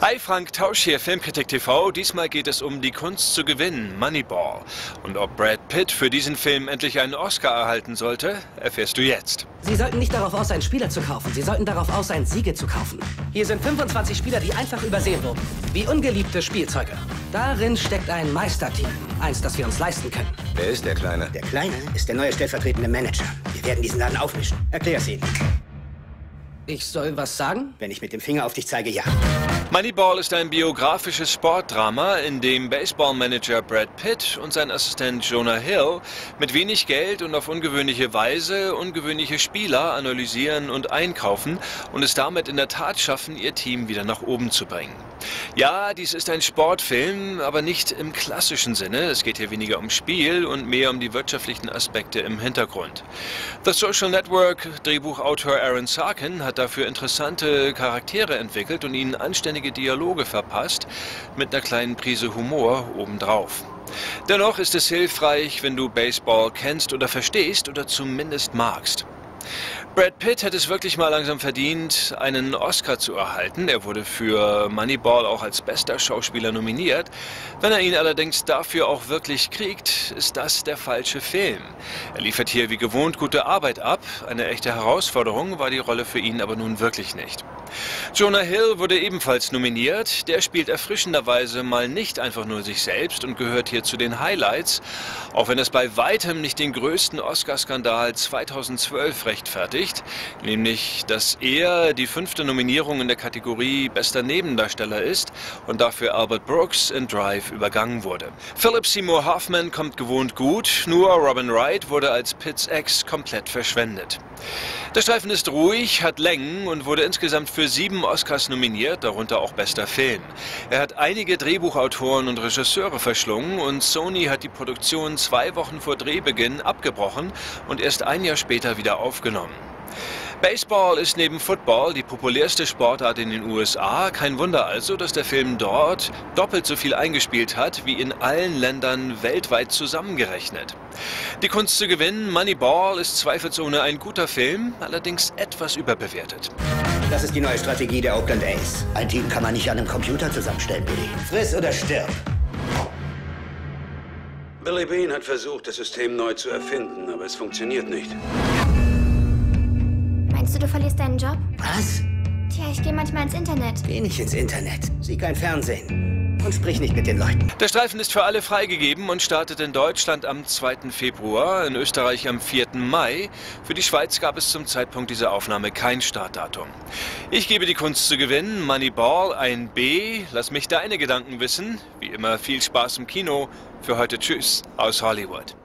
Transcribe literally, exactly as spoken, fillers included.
Hi, Frank Tausch hier, Filmkritik T V. Diesmal geht es um die Kunst zu gewinnen, Moneyball. Und ob Brad Pitt für diesen Film endlich einen Oscar erhalten sollte, erfährst du jetzt. Sie sollten nicht darauf aus sein, Spieler zu kaufen. Sie sollten darauf aus sein, Siege zu kaufen. Hier sind fünfundzwanzig Spieler, die einfach übersehen wurden. Wie ungeliebte Spielzeuge. Darin steckt ein Meisterteam. Eins, das wir uns leisten können. Wer ist der Kleine? Der Kleine ist der neue stellvertretende Manager. Wir werden diesen Laden aufmischen. Erklär's ihnen. Ich soll was sagen? Wenn ich mit dem Finger auf dich zeige, ja. Moneyball ist ein biografisches Sportdrama, in dem Baseballmanager Brad Pitt und sein Assistent Jonah Hill mit wenig Geld und auf ungewöhnliche Weise ungewöhnliche Spieler analysieren und einkaufen und es damit in der Tat schaffen, ihr Team wieder nach oben zu bringen. Ja, dies ist ein Sportfilm, aber nicht im klassischen Sinne. Es geht hier weniger um Spiel und mehr um die wirtschaftlichen Aspekte im Hintergrund. The Social Network Drehbuchautor Aaron Sorkin hat dafür interessante Charaktere entwickelt und ihnen anständige Dialoge verpasst, mit einer kleinen Prise Humor obendrauf. Dennoch ist es hilfreich, wenn du Baseball kennst oder verstehst oder zumindest magst. Brad Pitt hätte es wirklich mal langsam verdient, einen Oscar zu erhalten. Er wurde für Moneyball auch als bester Schauspieler nominiert. Wenn er ihn allerdings dafür auch wirklich kriegt, ist das der falsche Film. Er liefert hier wie gewohnt gute Arbeit ab. Eine echte Herausforderung war die Rolle für ihn aber nun wirklich nicht. Jonah Hill wurde ebenfalls nominiert. Der spielt erfrischenderweise mal nicht einfach nur sich selbst und gehört hier zu den Highlights, auch wenn es bei weitem nicht den größten Oscar-Skandal zweitausendzwölf rechtfertigt, nämlich dass er die fünfte Nominierung in der Kategorie bester Nebendarsteller ist und dafür Albert Brooks in Drive übergangen wurde. Philip Seymour Hoffman kommt gewohnt gut, nur Robin Wright wurde als Pitts Ex komplett verschwendet. Der Streifen ist ruhig, hat Längen und wurde insgesamt für sieben Oscars nominiert, darunter auch bester Film. Er hat einige Drehbuchautoren und Regisseure verschlungen und Sony hat die Produktion zwei Wochen vor Drehbeginn abgebrochen und erst ein Jahr später wieder aufgenommen. Baseball ist neben Football die populärste Sportart in den U S A. Kein Wunder also, dass der Film dort doppelt so viel eingespielt hat wie in allen Ländern weltweit zusammengerechnet. Die Kunst zu gewinnen, Moneyball, ist zweifelsohne ein guter Film, allerdings etwas überbewertet. Das ist die neue Strategie der Oakland A's. Ein Team kann man nicht an einem Computer zusammenstellen, Billy. Friss oder stirb. Billy Beane hat versucht, das System neu zu erfinden, aber es funktioniert nicht. Meinst du, du verlierst deinen Job? Was? Tja, ich gehe manchmal ins Internet. Geh nicht ins Internet. Sieh kein Fernsehen. Und sprich nicht mit den Leuten. Der Streifen ist für alle freigegeben und startet in Deutschland am zweiten Februar, in Österreich am vierten Mai. Für die Schweiz gab es zum Zeitpunkt dieser Aufnahme kein Startdatum. Ich gebe die Kunst zu gewinnen, Moneyball, ein B. Lass mich deine Gedanken wissen. Wie immer viel Spaß im Kino. Für heute tschüss aus Hollywood.